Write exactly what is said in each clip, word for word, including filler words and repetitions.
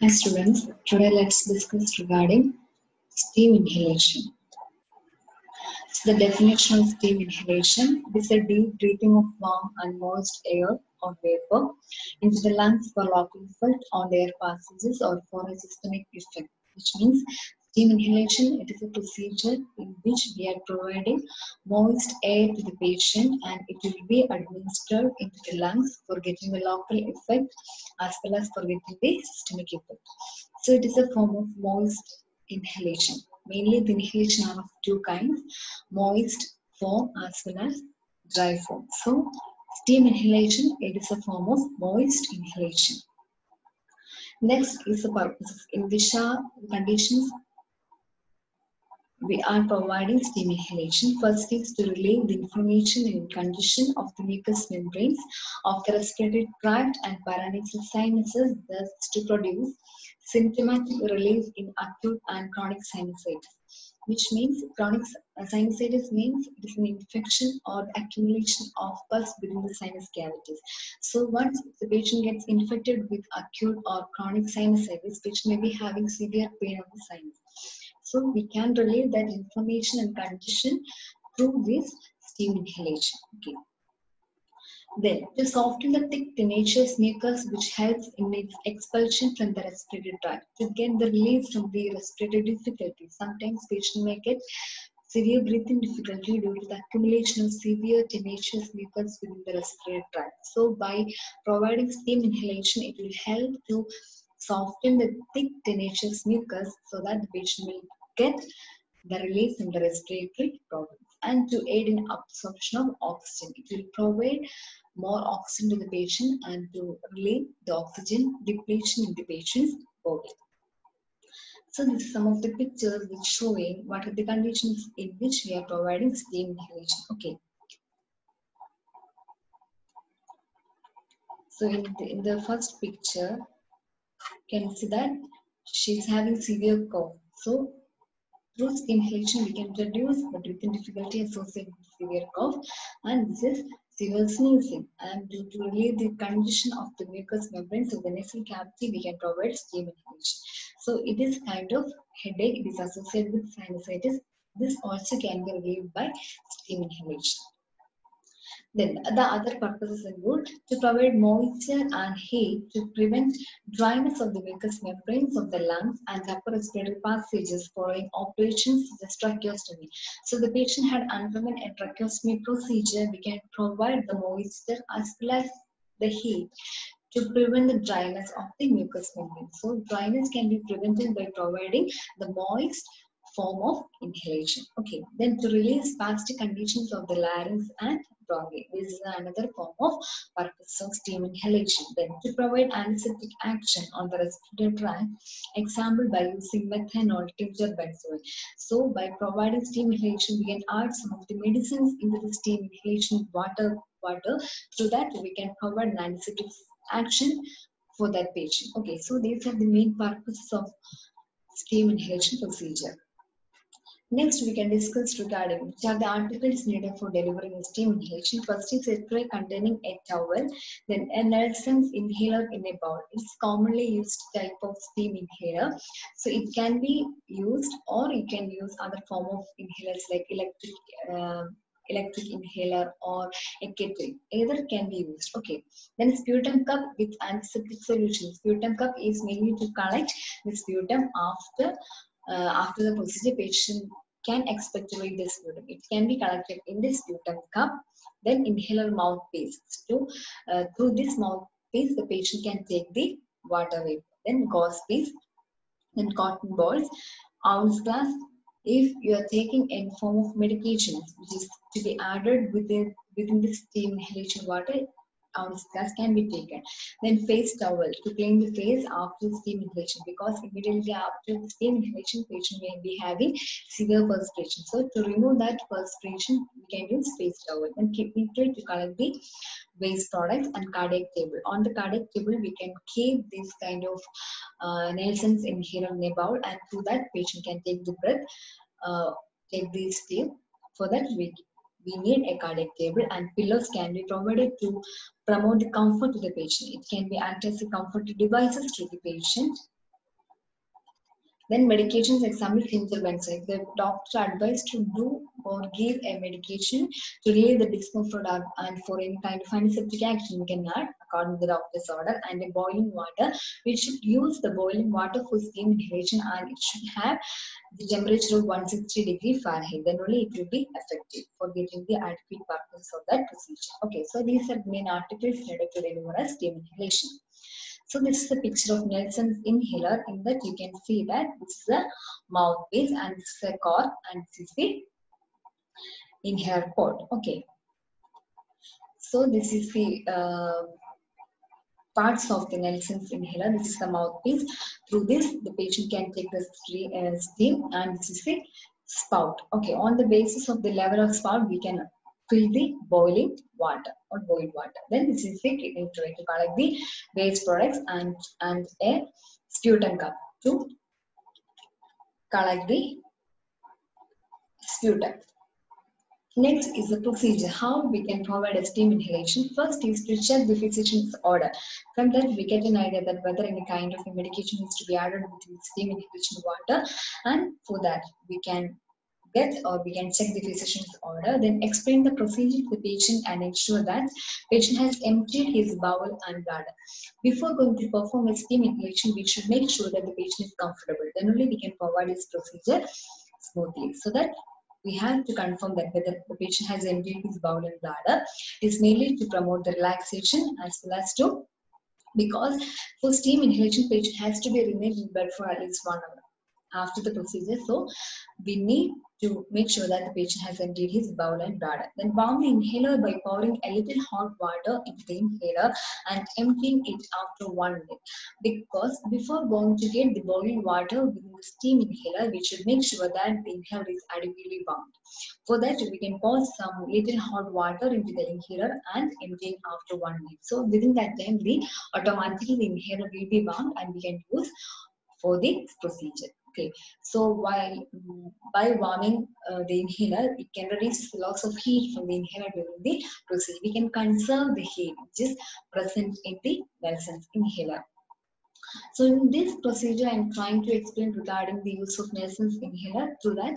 Hi students, today let's discuss regarding steam inhalation. So the definition of steam inhalation is a deep breathing of warm and moist air or vapor into the lungs for local effect on air passages or for a systemic effect, which means steam inhalation, it is a procedure in which we are providing moist air to the patient and it will be administered into the lungs for getting a local effect as well as for getting the systemic effect. So it is a form of moist inhalation. Mainly the inhalation are of two kinds, moist form as well as dry form. So steam inhalation, it is a form of moist inhalation. Next is the purposes. In which are conditions we are providing steam inhalation. First is to relieve the inflammation and congestion of the mucous membranes of the respiratory tract and paranasal sinuses, thus to produce symptomatic relief in acute and chronic sinusitis, which means chronic sinusitis means it is an infection or the accumulation of pus within the sinus cavities. So once the patient gets infected with acute or chronic sinusitis, patient may be having severe pain of the sinus. So we can relieve that inflammation and congestion through this steam inhalation. Okay. Then, to soften the thick tenacious mucus which helps in its expulsion from the respiratory tract to get the relief from the respiratory difficulties. Sometimes patient may get severe breathing difficulty due to the accumulation of severe tenacious mucus within the respiratory tract. So by providing steam inhalation, it will help to soften the thick tenacious mucus so that the patient will get the relief from the respiratory problems. And to aid in absorption of oxygen, it will provide more oxygen to the patient and to relieve the oxygen depletion in the patient's body. So this is some of the pictures which showing what are the conditions in which we are providing steam inhalation. Okay. So in the, in the first picture, you can see that she's having severe cough. So through steam inhalation, we can reduce the breathing difficulty associated with severe cough, and this is severe sneezing. And due to relieve the condition of the mucous membranes of the nasal cavity, we can provide steam inhalation. So it is kind of headache. It is associated with sinusitis. This also can be relieved by steam inhalation. Then the other purposes include to provide moisture and heat to prevent dryness of the mucous membranes of the lungs and upper respiratory passages following operations such as tracheostomy. So the patient had undergone a tracheostomy procedure. We can provide the moisture as well as the heat to prevent the dryness of the mucous membrane. So dryness can be prevented by providing the moist form of inhalation. Okay, then to relieve spastic conditions of the larynx and bronchi. This is another form of purpose of steam inhalation. Then to provide anesthetic action on the respiratory tract, example by using methanol, tincture, benzoyl. So by providing steam inhalation, we can add some of the medicines into the steam inhalation water, water so that we can provide an anesthetic action for that patient. Okay, so these are the main purposes of steam inhalation procedure. Next, we can discuss regarding which are the articles needed for delivering a steam inhalation. First is a tray containing a towel, then a Nelson's inhaler in a bowl. It's commonly used type of steam inhaler. So it can be used, or you can use other form of inhalers like electric uh, electric inhaler or a kettle. Either can be used. Okay. Then sputum cup with antiseptic solution. Sputum cup is mainly to collect the sputum after uh, after the procedure. Patient can expectorate the sputum. It can be collected in the sputum cup. Then inhaler mouthpiece. So uh, through this mouthpiece, the patient can take the water vapor. Then gauze piece. Then cotton balls, ounce glass. If you are taking any form of medications which is to be added within within the steam inhalation water, ounce glass can be taken. Then face towel to clean the face after steam inhalation, because immediately after the steam inhalation, patient may be having severe perspiration. So to remove that perspiration, we can use face towel. And kidney tray to collect the waste products, and cardiac table. On the cardiac table, we can keep this kind of uh, Nelson's inhaler in a bowl, and through that patient can take the breath, uh, take the steam. For that, we we need a cardiac table, and pillows can be provided to promote the comfort to the patient. It can be act as a comfort devices to the patient. Then medications, example Fingerbenza. If the doctor advised to do or give a medication to relieve the discomfort and for any kind of antiseptic action, you can add according to the doctor's order. And a boiling water, we should use the boiling water for steam inhalation, and it should have the temperature of one hundred sixty degree Fahrenheit. Then only it will be effective for getting the adequate purpose of that procedure. Okay, so these are the main articles related to the steam inhalation. So this is a picture of Nelson's inhaler. In that you can see that this is a mouthpiece and this is a cork and this is the inhaler port. Okay. So this is the uh, parts of the Nelson's inhaler. This is the mouthpiece. Through this, the patient can take the steam, and this is the spout. Okay. On the basis of the level of spout, we can fill the boiling water or boiled water. Then this is the cleaning tray to collect the waste products and, and a sputum cup to collect the sputum. Next is the procedure, how we can provide a steam inhalation. First is to check the physician's order. From that we get an idea that whether any kind of a medication is to be added with the steam inhalation water, and for that we can get or we can check the physician's order, then explain the procedure to the patient and ensure that patient has emptied his bowel and bladder. Before going to perform a steam inhalation, we should make sure that the patient is comfortable. Then only we can provide this procedure smoothly. So that we have to confirm that whether the patient has emptied his bowel and bladder. Is mainly to promote the relaxation as well as to, because for steam inhalation, patient has to be remain in bed for at least one hour after the procedure. So we need to make sure that the patient has emptied his bowel and bladder. Then warm the inhaler by pouring a little hot water into the inhaler and emptying it after one minute. Because before going to get the boiling water within the steam inhaler, we should make sure that the inhaler is adequately warmed. For that, we can pour some little hot water into the inhaler and emptying after one minute. So within that time, the automatically the inhaler will be warmed and we can use for the procedure. Okay, so while by warming uh, the inhaler, it can reduce the loss of heat from the inhaler during the procedure. We can conserve the heat which is present in the Nelson's inhaler. So in this procedure, I am trying to explain regarding the use of Nelson's inhaler. Through that,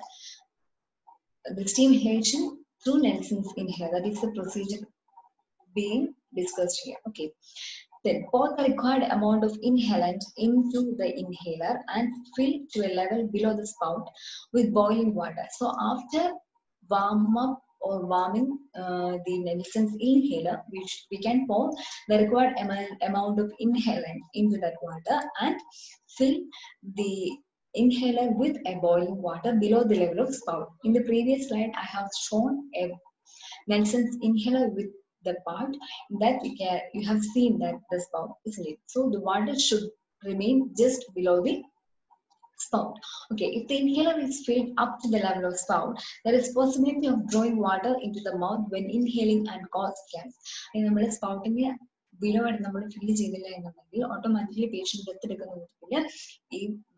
the steam inhalation through Nelson's inhaler, that is the procedure being discussed here. Okay. Then pour the required amount of inhalant into the inhaler and fill to a level below the spout with boiling water. So after warm up or warming uh, the Nelson's inhaler, which we can pour the required amount of inhalant into that water and fill the inhaler with a boiling water below the level of spout. In the previous slide, I have shown a Nelson's inhaler with the part that we can, you have seen that the spout is lit. So the water should remain just below the spout. Okay, if the inhaler is filled up to the level of spout, there is possibility of drawing water into the mouth when inhaling and cause gas. In the spouting below and number fill ചെയ്തില്ല എന്നുണ്ടെങ്കിൽ automatically patient breath എടുക്കുന്ന കൂട്ടത്തില് ഈ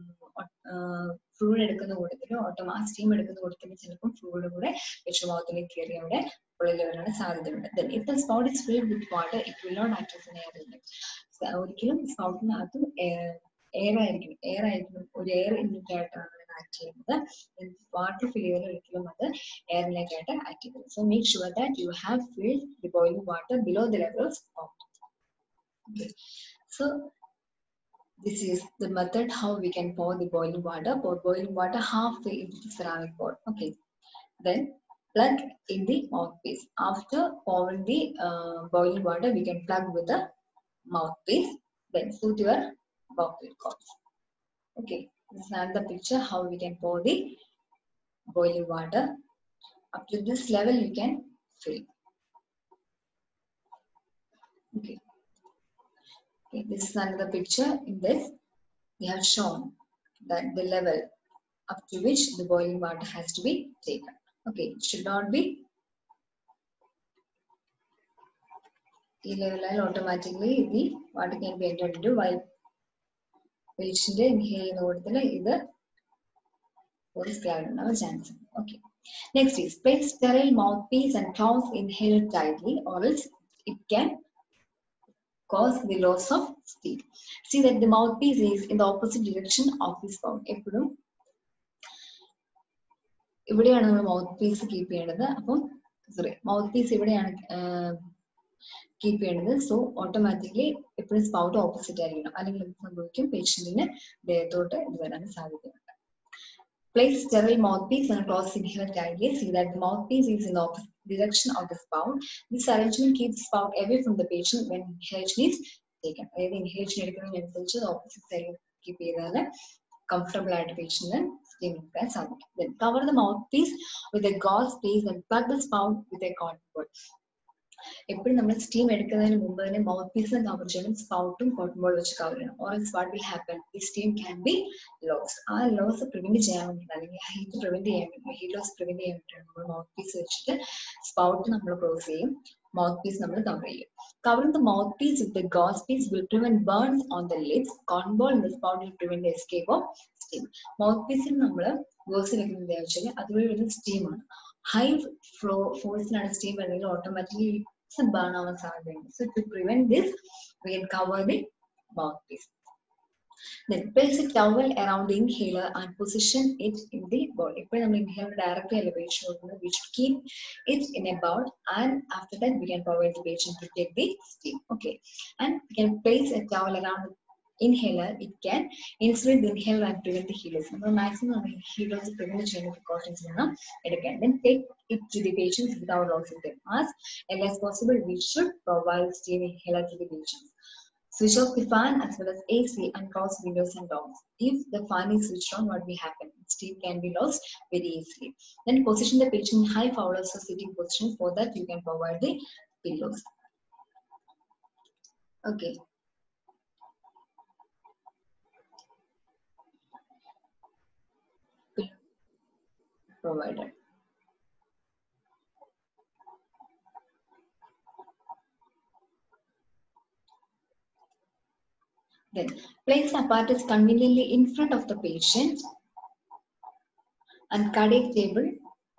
fluid എടുക്കുന്ന കൂട്ടത്തില് ഓട്ടോമാ steam എടുക്കുന്ന കൂട്ടത്തില് ചിലപ്പോൾ ഫ്ലൂയിഡ് കൂടെ പേഷ്യന്റ് മൗത്തിലേക്ക് കയറി അവിടെ ഉള്ളിൽ വരാനുള്ള സാധ്യതയുണ്ട്. Then if the spout is filled with water, it will not act as an air inlet. ഒരിക്കലും സ്പൗട്ടിനകത്ത് എയർ ആയിരിക്കും എയർ ആയിരിക്കും ഒരു എയർ ഇൻലെറ്റ് ആയിട്ടാണ് ആക്ട് ചെയ്യുന്നത്. വാട്ടർ ഫിൽ ചെയ്താൽ ഒരിക്കലും അത് എയറിലേക്കായിട്ട് ആക്ട് ചെയ്യുന്നത്. So make sure that you have filled the boiling water below the level of spout. Okay. So this is the method how we can pour the boiling water. Pour boiling water halfway into the ceramic pot. Okay. Then plug in the mouthpiece. After pouring the uh, boiling water, we can plug with the mouthpiece. Then suit your mouthpiece cords. Okay. This is another picture how we can pour the boiling water. Up to this level, you can fill. Okay. Okay, this is another picture. In this, we have shown that the level up to which the boiling water has to be taken. Okay, it should not be the level automatically the water can be entered into while patient inhaling the either voice cloud no chance. Okay. Next is place sterile mouthpiece and close inhaler tightly, or else it can cause the loss of steam. See that the mouthpiece is in the opposite direction of the spout. എപ്പോഴും ഇവിടെയാണ് നമ്മൾ mouth piece keep ചെയ്യേണ്ടത്. അപ്പം sorry mouthpiece ഇവിടെയാണ് keep ചെയ്യേണ്ടത്. So automatically എപ്പോഴും spout opposite ആയിരിക്കണം, അല്ലെങ്കിൽ എന്ത് സംഭവിക്കും, പേഷ്യന്റിന് ദേഹത്തോട്ട് ഇത് വരാൻ സാധ്യതയുണ്ട്. Place sterile mouthpiece and close inhaler tightly. See that the mouthpiece is in the opposite direction of the spout. This arrangement keeps the spout away from the patient when inhalation is taken. അതായത് inhalation എടുക്കുന്നതിനനുസരിച്ച് opposite സൈഡിൽ keep ചെയ്താൽ comfortable ആയിട്ട് പേഷ്യന്റിന് steam എടുക്കാൻ സാധിക്കും. Then cover the mouthpiece with a gauze piece and plug the spout with a cotton ball. എപ്പോഴും നമ്മൾ steam എടുക്കുന്നതിന് മുമ്പ് തന്നെ മൗത്ത് പീസും കവർ ചെയ്യണം, സ്പൗട്ടും കോട്ടൺ ബോൾ വെച്ച് കവർ ചെയ്യണം. Or else what will happen, the steam can be loss. ആ ലോസ് പ്രിവെന്റ് ചെയ്യാൻ വേണ്ടിയിട്ട്, അല്ലെങ്കിൽ ഹീറ്റ് പ്രിവെന്റ് ചെയ്യാൻ വേണ്ടി, ഹീറ്റ് ലോസ് പ്രിവെന്റ് ചെയ്യാൻ വേണ്ടിയിട്ടാണ് നമ്മൾ മൗത്ത് പീസ് വെച്ചിട്ട് സ്പൗട്ട് നമ്മൾ ക്ലോസ് ചെയ്യും, മൗത്ത് പീസ് നമ്മൾ കവർ ചെയ്യും. Covering the mouthpiece with the gauze piece will prevent burns on the lips. Cotton ball in the spout will prevent the escape of steam. Mouthpiece നമ്മൾ gauze വെക്കുന്നത് വെച്ചാൽ അതുവഴി വരുന്ന സ്റ്റീമാണ്. ഹൈ ഫ്ലോ ഫോഴ്സിലാണ് steam വരുന്നത്, ഓട്ടോമാറ്റിക്കലി burn ആവാൻ സാധ്യതയുണ്ട്. So to prevent this, we can cover the mouthpiece. Then place a towel around the inhaler and position it in the bowl. ഇപ്പോൾ നമ്മൾ inhaler directly അല്ല patient കൊടുക്കുന്നത്, we should keep it in a bowl, and after that we can provide the patient to take the steam. Okay, and we can place a towel around the inhaler. It can insulate the inhaler and prevent the healers. നമ്മൾ maximum healers prevent ചെയ്യുന്ന precautions വേണം എടുക്കാൻ. Then take it to the patients without losing them. As early as possible, we should provide steam inhaler to the patients. Switch off the fan as well as A C and close windows and doors. If the fan is switched on, what will happen? Steam can be lost very easily. Then position the patient in high fowlers or sitting position. For that, you can provide the pillows. Okay. Provided. Then place apparatus conveniently in front of the patient and cardiac table.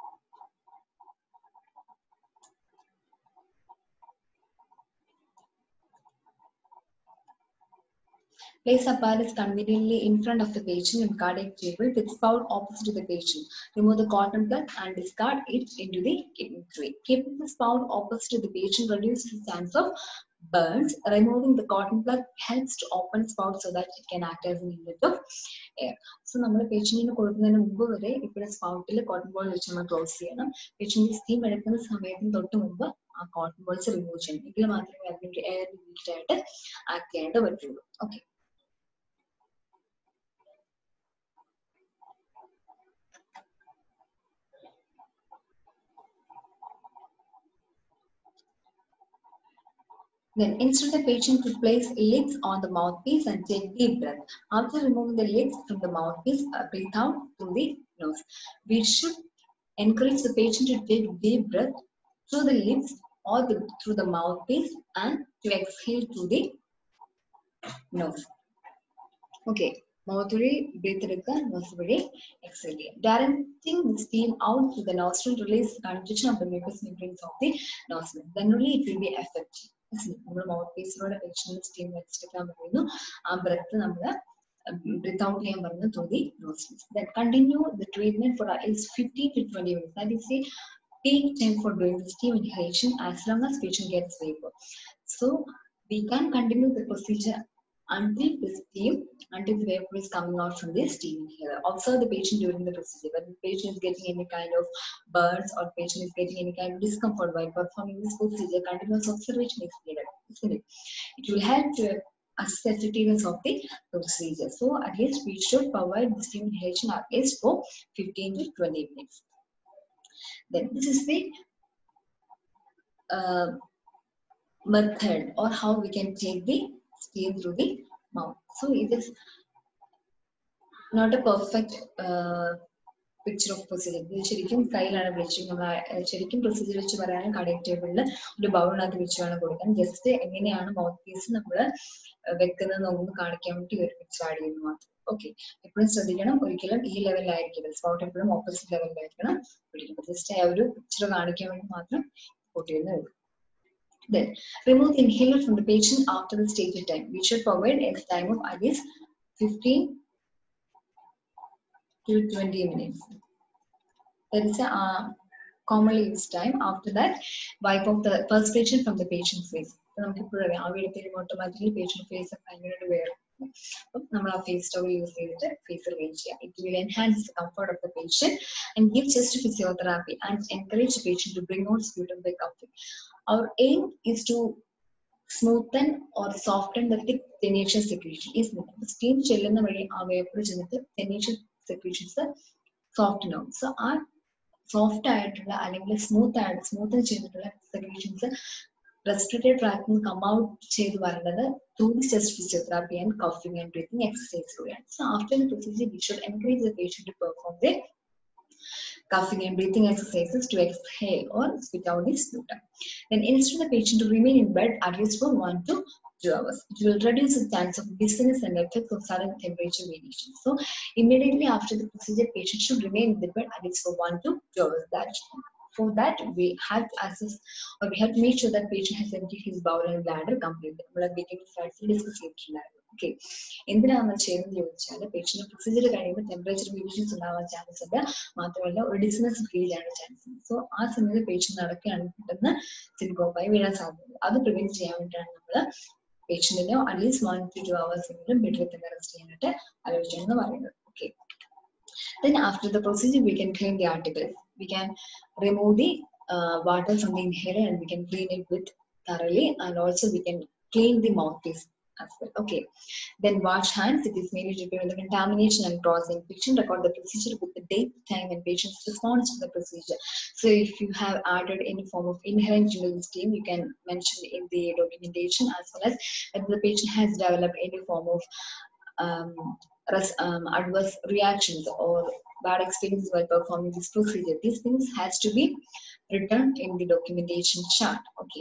Place apparatus conveniently in front of the patient and cardiac table with spout opposite to the patient. Remove the cotton plug and discard it into the kidney tray. Keeping the spout opposite to the patient reduces the chance of burns. Removing the cotton plug helps to open spout so that it can act as an inlet of air. So നമ്മൾ പേഷ്യന്റിന് കൊടുക്കുന്നതിന് മുമ്പ് വരെ ഇവിടെ സ്പൗട്ടിൽ cotton ball വെച്ച് നമ്മൾ close ചെയ്യണം. Patient steam എടുക്കുന്ന സമയത്തിന് തൊട്ട് മുമ്പ് ആ കോട്ടൺ ബോൾസ് റിമൂവ് ചെയ്യണം. എങ്കിൽ മാത്രമേ അതിന്റെ എയർ ലിമിറ്റ് ആയിട്ട് ആക്ട് ചെയ്യാനായിട്ട് പറ്റുള്ളൂ. Okay. Then instruct the patient to place lids on the mouthpiece and take deep breath. After removing the lids from the mouthpiece, uh, breathe out through the nose. We should encourage the patient to take deep breath through the lips or the, through the mouthpiece, and to exhale through the nose. Okay. Mouth vadi breathe edukka, nose vadi exhale. Directing the steam out through the nostril release congestion of the mucous membranes of the nostril. Then only it will be effective. നമ്മൾ mouth പീസിലൂടെ patient steam വെച്ചിരിക്കാൻ പറയുന്നു, ആ breath നമ്മൾ breathe out ചെയ്യാൻ പറയുന്നു through the nostrils. Then continue the treatment for at least fifteen to twenty minutes. That is a peak time for doing the steam inhalation as long as patient gets vapor. So we can continue the procedure until the steam, until the vapor is coming out from the steam inhaler. Observe the patient during the procedure. When the patient is getting any kind of burns or patient is getting any kind of discomfort while performing this procedure, continuous observation is needed. It will help to assess the effectiveness of the procedure. So at least we should provide the steam inhalation at least for fifteen to twenty minutes. Then this is the uh, method or how we can take the steam through the mouth. So it is not a perfect uh, picture of procedure. ഇത് ശരിക്കും കയ്യിലാണ് bleaching. നമ്മൾ ശരിക്കും procedure വെച്ച് പറയാനും കടക് ടേബിളിൽ ഒരു ബൗളിനകത്ത് വെച്ച് വേണം കൊടുക്കാൻ. ജസ്റ്റ് എങ്ങനെയാണ് മൗത്ത് പീസ് നമ്മൾ വെക്കുന്നത് നോക്കുമ്പോൾ കാണിക്കാൻ വേണ്ടി ഒരു പിക്ചർ ആഡ് ചെയ്യുന്നു മാത്രം. ഓക്കെ. എപ്പോഴും ശ്രദ്ധിക്കണം, ഒരിക്കലും ഈ ലെവലിലായിരിക്കും സ്പൗട്ട്, എപ്പോഴും ഓപ്പോസിറ്റ് ലെവലിലായിരിക്കണം പിടിക്കുന്നത്. ജസ്റ്റ് ആ ഒരു പിക്ചർ കാണിക്കാൻ വേണ്ടി മാത്രം കൂട്ടിയിരുന്നത്. Then remove the inhaler from the patient after the stated time. We should provide a time of at least fifteen to twenty minutes. That is a uh, commonly used time. After that, wipe off the perspiration from the patient's face. Automatically patient face wear. Face towel use face it will enhance the comfort of the patient and give chest physiotherapy and encourage the patient to bring out sputum by cuffing. Our aim is to smoothen or soften the thick tenacious secretion. Is steam chillena vadi aa vapor chennittu tenacious secretions soften out. So our soft ആയിട്ടുള്ള അല്ലെങ്കിൽ smooth ആയിട്ട് smooth ചെയ്തിട്ടുള്ള secretions respiratory tract come out ചെയ്തു വരുന്നത് through the chest physiotherapy and coughing and breathing exercise. So after the procedure, we should encourage the patient to perform the coughing and breathing exercises to exhale or spit out the sputum. Then instruct the patient to remain in bed at least for one to two hours. It will reduce the chance of dizziness and effects of sudden temperature variation. So immediately after the procedure, patient should remain in the bed at least for one to two hours. That for that, we have to assess or we have to make sure that patient has emptied his bowel and bladder completely. We are beginning slides to discuss it. Okay. എന്തിനാണ് ചെയ്യുന്നത് ചോദിച്ചാൽ patient procedure കഴിയുമ്പോൾ temperature variations ഉണ്ടാവാൻ chance ഉണ്ട്, മാത്രമല്ല ഒരു dizziness feel ചെയ്യാൻ chance ഉണ്ട്. സോ ആ സമയത്ത് പേഷ്യന്റ് നടക്കുകയാണെങ്കിൽ പെട്ടെന്ന് സിൻകോപ്പായി വീഴാൻ സാധ്യതയുണ്ട്. അത് പ്രിവെന്റ് ചെയ്യാൻ വേണ്ടിയിട്ടാണ് നമ്മൾ പേഷ്യന്റിനെ at least one two two hours എങ്കിലും ബെഡിൽ തന്നെ റെസ്റ്റ് ചെയ്യാനായിട്ട് ആലോചിക്കണം പറയുന്നത്. Okay. Then after the procedure, we can clean the articles. We can remove the uh, water from the inhaler and we can clean it with thoroughly, and also we can clean the mouthpiece as well. Okay. Then wash hands. It is mainly to prevent the contamination and cross-infection. Record the procedure with the date, time, and patient's response to the procedure. So if you have added any form of inhalant into the steam, you can mention in the documentation, as well as whether the patient has developed any form of um, um, adverse reactions or bad experiences while performing this procedure. These things has to be written in the documentation chart. Okay.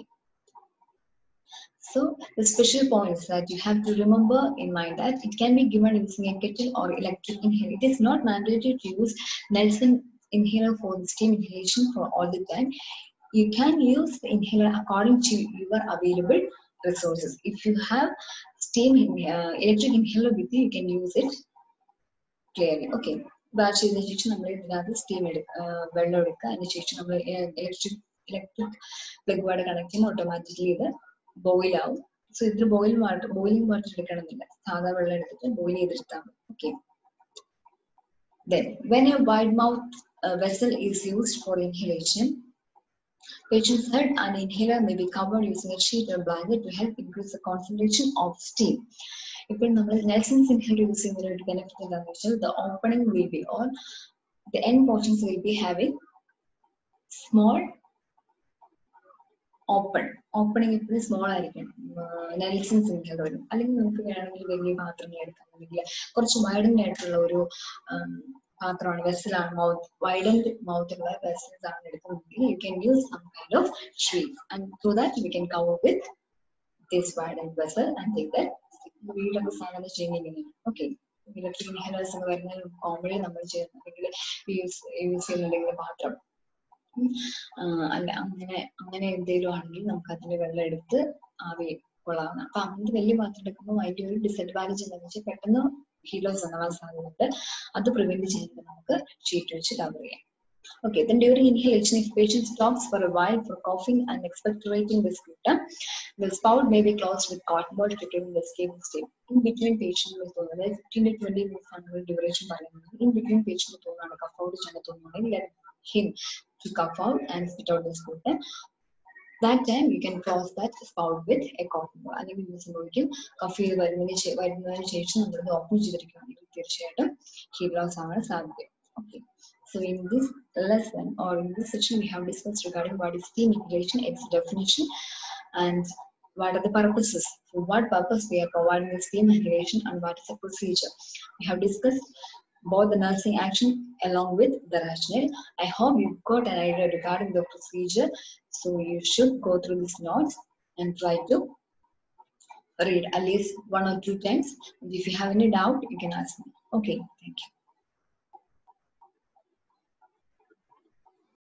So the special points that you have to remember in mind that it can be given using a kettle or electric inhaler. It is not mandatory to use Nelson inhaler for the steam inhalation for all the time. You can use the inhaler according to your available resources. If you have steam uh, electric inhaler with you, you can use it clearly. Okay. Batch ചെയ്തതിനു ശേഷം നമ്മൾ ഇതിനകത്ത് steam എടുക്കുക, വെള്ളം എടുക്കുക. അതിന് ശേഷം നമ്മൾ electric electric plug ward connect ചെയ്യുമ്പോൾ ഓട്ടോമാറ്റിക്കലി ഇത് ബോയിൽ ആവും. സോ ഇതിൽ ബോയിൽ വാട്ടർ ബോയിലിംഗ് വാട്ടർ എടുക്കണമെന്നില്ല, സാധാ വെള്ളം എടുത്തിട്ട് ബോയിൽ ചെയ്തെടുത്താൽ മതി. Okay. Then when a wide mouth uh, vessel is used for inhalation, patient's head and inhaler may be covered using a sheet or blanket to help increase the concentration of steam. ഇപ്പോൾ നമ്മൾ നെൽസൺസ് inhaler use ചെയ്യുന്നതിന് ഒരു benefit എന്താണെന്ന് വെച്ചാൽ the opening will be or the end portions will be having small open opening എപ്പോഴും small ആയിരിക്കും Nelson's inhaler വരും. അല്ലെങ്കിൽ നമുക്ക് വേണമെങ്കിൽ വലിയ പാത്രങ്ങൾ എടുക്കാം, അല്ലെങ്കിൽ കുറച്ച് വൈഡൻഡ് ആയിട്ടുള്ള ഒരു പാത്രമാണ് വെസലാണ് മൗത്ത് വൈഡൻഡ് മൗത്തുള്ള വെസൽസ് ആണ് എടുക്കുന്നതെങ്കിൽ you can use some kind of sheet and through that we can cover with this widened vessel and take that വീട്ടിലൊക്കെ സാധനം ചെയ്യുന്നത്. ഓക്കെ. ഇലക്ട്രിക് ഇൻഹേലേഴ്സ് എന്ന് പറയുന്നത് കോമഡി നമ്മൾ ചെയ്യുന്നുണ്ടെങ്കിൽ യൂസ് യൂസ് ചെയ്യുന്നുണ്ടെങ്കിൽ പാത്രം അല്ല അങ്ങനെ അങ്ങനെ എന്തെങ്കിലും ആണെങ്കിൽ നമുക്ക് അതിന്റെ വെള്ളം എടുത്ത് ആവി കൊള്ളാവുന്ന. അപ്പൊ അങ്ങനത്തെ വലിയ പാത്രം എടുക്കുമ്പോൾ അതിന്റെ ഒരു ഡിസഡ്വാൻറ്റേജ് എന്താണെന്ന് വെച്ചാൽ പെട്ടെന്ന് ഹീറ്റ് ലോസ് ഉണ്ടാവാൻ സാധ്യതയുണ്ട്. അത് പ്രിവെന്റ് ചെയ്യുമ്പോൾ നമുക്ക് ഷീറ്റ് വെച്ച് കവർ ചെയ്യാം. Okay, then during inhalation, if patient stops for a while for coughing and expectorating the sputum, the spout may be closed with cotton bud to prevent the escape of steam. In between patient will tolerate fifteen to twenty minutes under duration. In between patient will tolerate cough out, let him to cough out and spit out the sputum. That time you can close that spout with a cotton bud. അല്ലെങ്കിൽ സംഭവിക്കും cough ചെയ്ത് വരുന്നതിന് വരുന്നതിന് ശേഷം നമ്മൾ open ചെയ്തിരിക്കുകയാണെങ്കിൽ തീർച്ചയായിട്ടും heat loss ആവാൻ സാധ്യത. Okay. So in this lesson or in this section, we have discussed regarding what is steam inhalation, its definition, and what are the purposes. For what purpose we are providing the steam inhalation and what is the procedure. We have discussed both the nursing action along with the rationale. I hope you got an idea regarding the procedure. So you should go through these notes and try to read at least one or two times. If you have any doubt, you can ask me. Okay, thank you.